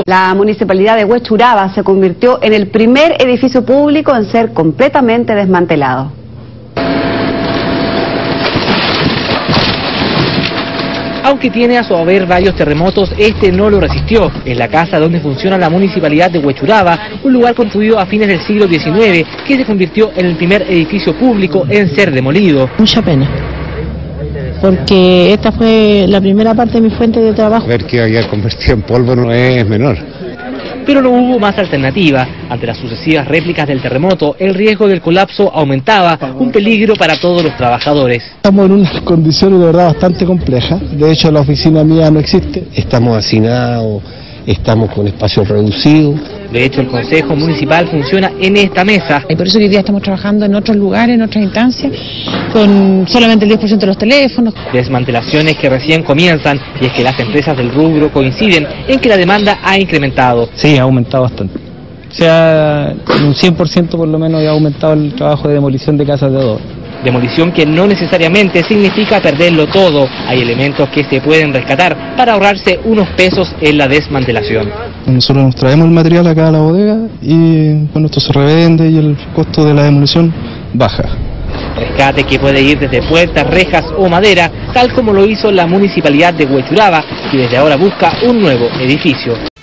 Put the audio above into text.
La municipalidad de Huechuraba se convirtió en el primer edificio público en ser completamente desmantelado. Aunque tiene a su haber varios terremotos, este no lo resistió. Es la casa donde funciona la municipalidad de Huechuraba, un lugar construido a fines del siglo XIX, que se convirtió en el primer edificio público en ser demolido. Mucha pena, porque esta fue la primera parte de mi fuente de trabajo. Ver que haya convertido en polvo no es menor. Pero no hubo más alternativa. Ante las sucesivas réplicas del terremoto, el riesgo del colapso aumentaba, un peligro para todos los trabajadores. Estamos en unas condiciones de verdad bastante complejas. De hecho, la oficina mía no existe. Estamos hacinados, estamos con espacio reducido. De hecho, el Consejo Municipal funciona en esta mesa. Y por eso hoy día estamos trabajando en otros lugares, en otras instancias, con solamente el 10% de los teléfonos. Desmantelaciones que recién comienzan, y es que las empresas del rubro coinciden en que la demanda ha incrementado. Sí, ha aumentado bastante. O sea, en un 100% por lo menos ha aumentado el trabajo de demolición de casas de adobe. Demolición que no necesariamente significa perderlo todo. Hay elementos que se pueden rescatar para ahorrarse unos pesos en la desmantelación. Nosotros nos traemos el material acá a la bodega y bueno, esto se revende y el costo de la demolición baja. Rescate que puede ir desde puertas, rejas o madera, tal como lo hizo la municipalidad de Huechuraba, que desde ahora busca un nuevo edificio.